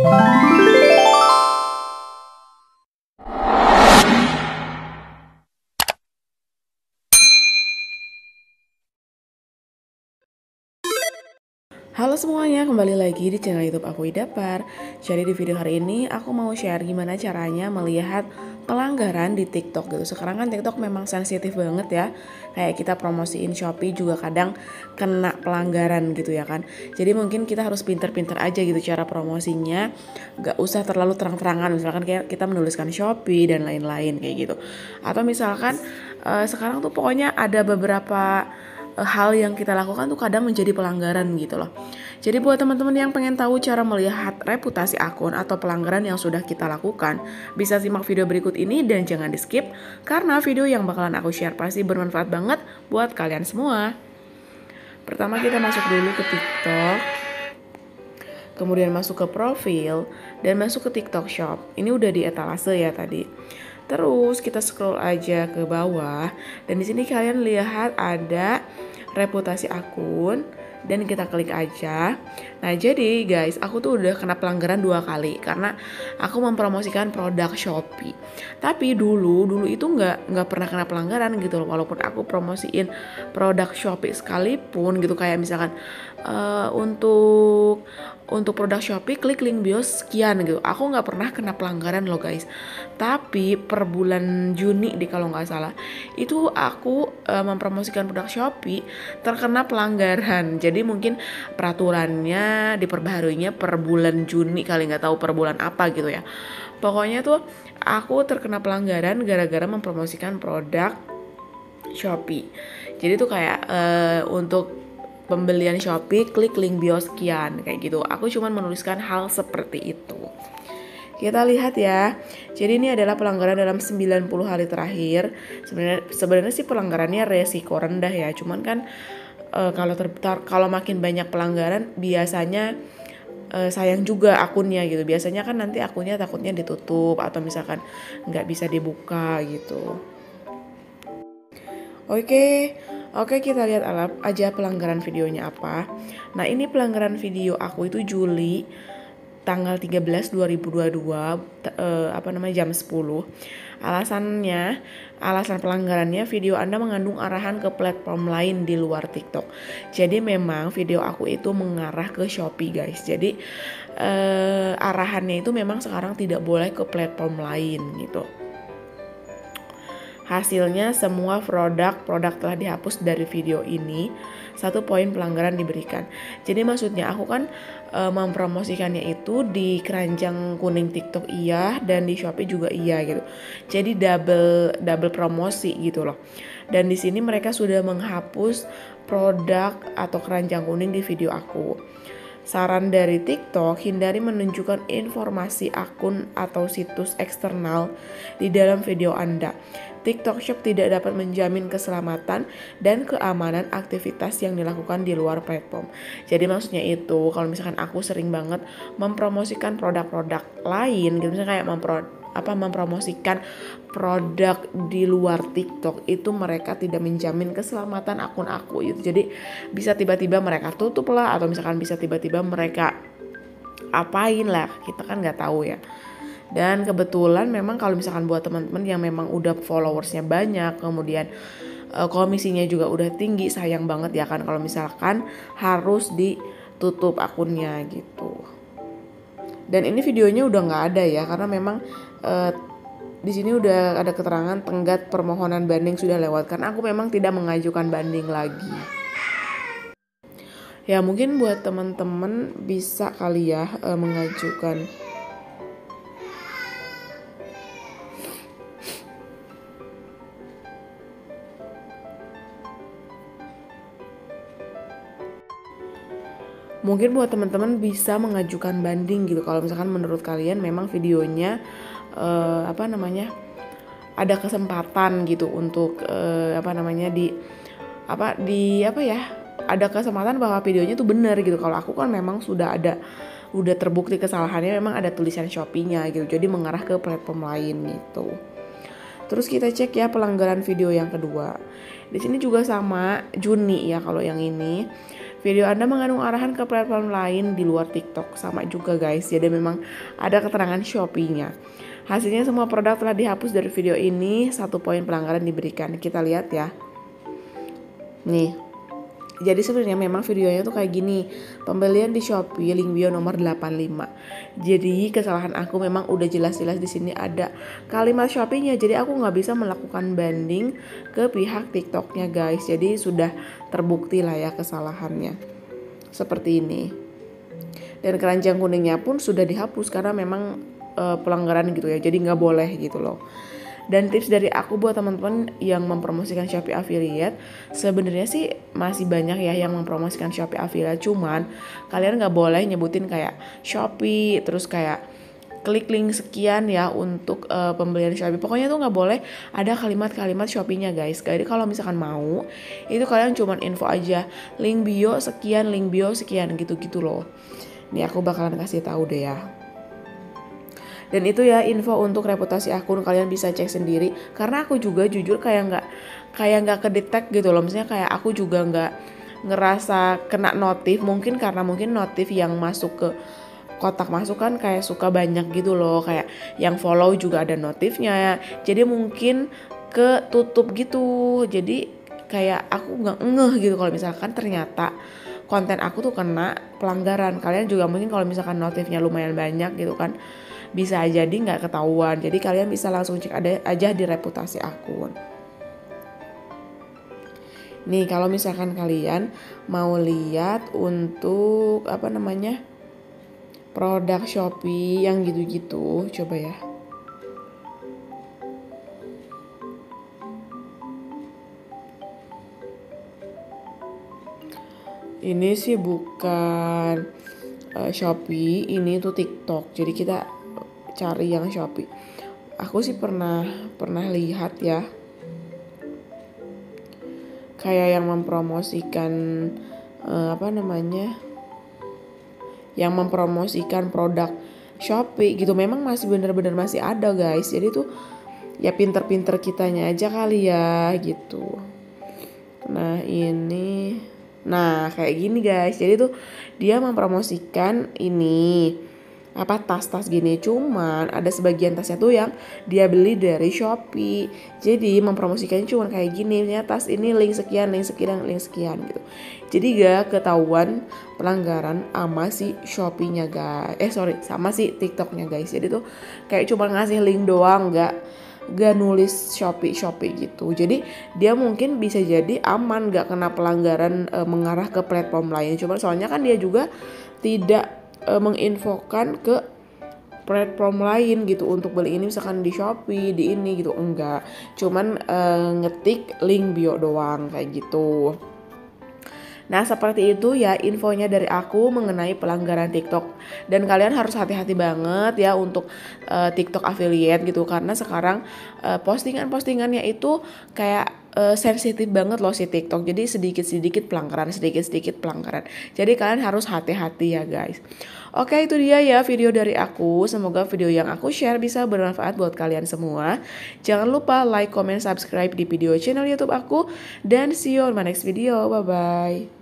Halo semuanya, kembali lagi di channel YouTube aku Idapar. Jadi di video hari ini aku mau share gimana caranya melihat pelanggaran di TikTok gitu. Sekarang kan TikTok memang sensitif banget ya. Kayak kita promosiin Shopee juga kadang kena pelanggaran gitu ya kan. Jadi mungkin kita harus pinter-pinter aja gitu cara promosinya. Gak usah terlalu terang-terangan, misalkan kayak kita menuliskan Shopee dan lain-lain kayak gitu. Atau misalkan sekarang tuh pokoknya ada beberapa hal yang kita lakukan tuh kadang menjadi pelanggaran gitu loh. Jadi buat teman-teman yang pengen tahu cara melihat reputasi akun atau pelanggaran yang sudah kita lakukan, bisa simak video berikut ini dan jangan di skip karena video yang bakalan aku share pasti bermanfaat banget buat kalian semua. Pertama kita masuk dulu ke TikTok, kemudian masuk ke profil dan masuk ke TikTok Shop. Ini udah di etalase ya tadi. Terus kita scroll aja ke bawah dan di sini kalian lihat ada reputasi akun dan kita klik aja. Nah jadi guys, aku tuh udah kena pelanggaran 2 kali karena aku mempromosikan produk Shopee. Tapi dulu itu nggak pernah kena pelanggaran gitu loh, walaupun aku promosiin produk Shopee sekalipun gitu, kayak misalkan untuk produk Shopee klik link bio sekian gitu, aku nggak pernah kena pelanggaran loh guys. Tapi per bulan Juni kalau nggak salah itu aku mempromosikan produk Shopee terkena pelanggaran. Jadi mungkin peraturannya diperbaharuinya per bulan Juni kali, nggak tahu per bulan apa gitu ya. Pokoknya tuh aku terkena pelanggaran gara-gara mempromosikan produk Shopee. Jadi tuh kayak untuk pembelian Shopee klik link bio sekian kayak gitu. Aku cuma menuliskan hal seperti itu. Kita lihat ya. Jadi ini adalah pelanggaran dalam 90 hari terakhir. Sebenarnya sih pelanggarannya resiko rendah ya. Cuman kan kalau makin banyak pelanggaran biasanya sayang juga akunnya gitu. Biasanya kan nanti akunnya takutnya ditutup atau misalkan nggak bisa dibuka gitu. Oke, kita lihat aja pelanggaran videonya apa. Nah, ini pelanggaran video aku itu Juli tanggal 13 2022 jam 10. Alasan pelanggarannya video Anda mengandung arahan ke platform lain di luar TikTok. Jadi memang video aku itu mengarah ke Shopee guys. Jadi arahannya itu memang sekarang tidak boleh ke platform lain gitu. Hasilnya semua produk telah dihapus dari video ini. 1 poin pelanggaran diberikan. Jadi maksudnya aku kan mempromosikannya itu di keranjang kuning TikTok iya dan di Shopee juga iya gitu. Jadi double promosi gitu loh. Dan di sini mereka sudah menghapus produk atau keranjang kuning di video aku. Saran dari TikTok, hindari menunjukkan informasi akun atau situs eksternal di dalam video Anda. TikTok Shop tidak dapat menjamin keselamatan dan keamanan aktivitas yang dilakukan di luar platform. Jadi maksudnya itu, kalau misalkan aku sering banget mempromosikan produk-produk lain, gitu misalnya kayak mempromosikan produk di luar TikTok, itu mereka tidak menjamin keselamatan akun aku gitu. Jadi bisa tiba-tiba mereka tutup lah, atau misalkan bisa tiba-tiba mereka apain lah, kita kan nggak tahu ya. Dan kebetulan memang kalau misalkan buat teman-teman yang memang udah followersnya banyak, kemudian komisinya juga udah tinggi, sayang banget ya kan kalau misalkan harus ditutup akunnya gitu. Dan ini videonya udah nggak ada ya, karena memang di sini udah ada keterangan tenggat permohonan banding sudah lewat, karena aku memang tidak mengajukan banding lagi. Ya mungkin buat teman-teman bisa kali ya mengajukan. Mungkin buat teman-teman bisa mengajukan banding gitu kalau misalkan menurut kalian memang videonya ada kesempatan gitu untuk ada kesempatan bahwa videonya tuh benar gitu. Kalau aku kan memang udah terbukti kesalahannya, memang ada tulisan Shopee-nya gitu, jadi mengarah ke platform lain gitu. Terus kita cek ya pelanggaran video yang kedua. Di sini juga sama Juni ya kalau yang ini. Video Anda mengandung arahan ke platform lain di luar TikTok. Sama juga guys, jadi memang ada keterangan Shopee-nya. Hasilnya semua produk telah dihapus dari video ini, 1 poin pelanggaran diberikan. Kita lihat ya. Nih. Jadi sebenarnya memang videonya tuh kayak gini. Pembelian di Shopee link bio nomor 85. Jadi kesalahan aku memang udah jelas-jelas di sini ada kalimat Shopee-nya. Jadi aku nggak bisa melakukan banding ke pihak TikTok-nya guys. Jadi sudah terbukti lah ya kesalahannya. Seperti ini. Dan keranjang kuningnya pun sudah dihapus karena memang pelanggaran gitu ya. Jadi nggak boleh gitu loh. Dan tips dari aku buat teman-teman yang mempromosikan Shopee Affiliate, sebenarnya sih masih banyak ya yang mempromosikan Shopee Affiliate, cuman kalian nggak boleh nyebutin kayak Shopee terus kayak klik link sekian ya untuk pembelian Shopee. Pokoknya tuh nggak boleh ada kalimat-kalimat Shopee-nya guys. Jadi kalau misalkan mau, itu kalian cuman info aja link bio sekian gitu-gitu loh. Nih aku bakalan kasih tahu deh ya. Dan itu ya info untuk reputasi akun, kalian bisa cek sendiri. Karena aku juga jujur kayak nggak kedetek gitu loh. Misalnya kayak aku juga nggak ngerasa kena notif. Mungkin karena notif yang masuk ke kotak masukan kayak suka banyak gitu loh. Kayak yang follow juga ada notifnya. Jadi mungkin ketutup gitu. Jadi kayak aku nggak ngeh gitu kalau misalkan ternyata konten aku tuh kena pelanggaran. Kalian juga mungkin kalau misalkan notifnya lumayan banyak gitu kan, bisa jadi nggak ketahuan. Jadi kalian bisa langsung cek aja di reputasi akun. Nih kalau misalkan kalian mau lihat untuk produk Shopee yang gitu-gitu, coba ya. Ini sih bukan Shopee, ini tuh TikTok. Jadi kita cari yang Shopee. Aku sih pernah lihat ya. Kayak yang mempromosikan yang mempromosikan produk Shopee gitu. Memang masih bener-bener masih ada guys. Jadi tuh ya pinter-pinter kitanya aja kali ya gitu. Nah kayak gini guys. Jadi tuh dia mempromosikan ini tas gini, cuman ada sebagian tasnya tuh yang dia beli dari Shopee. Jadi mempromosikannya cuman kayak gini, tas ini link sekian gitu. Jadi gak ketahuan pelanggaran sama si Shopee-nya guys. Sama si TikTok-nya guys. Jadi tuh kayak cuma ngasih link doang, gak nulis Shopee gitu. Jadi dia mungkin bisa jadi aman, gak kena pelanggaran mengarah ke platform lain. Cuma soalnya kan dia juga tidak menginfokan ke platform lain gitu untuk beli ini, misalkan di Shopee, di ini gitu, enggak. Cuman ngetik link bio doang kayak gitu. Nah seperti itu ya infonya dari aku mengenai pelanggaran TikTok. Dan kalian harus hati-hati banget ya untuk TikTok affiliate gitu. Karena sekarang postingan-postingannya itu kayak sensitif banget loh si TikTok. Jadi sedikit-sedikit pelanggaran. Jadi kalian harus hati-hati ya guys. Oke, itu dia ya video dari aku. Semoga video yang aku share bisa bermanfaat buat kalian semua. Jangan lupa like, comment, subscribe di video channel YouTube aku. Dan see you on my next video. Bye-bye.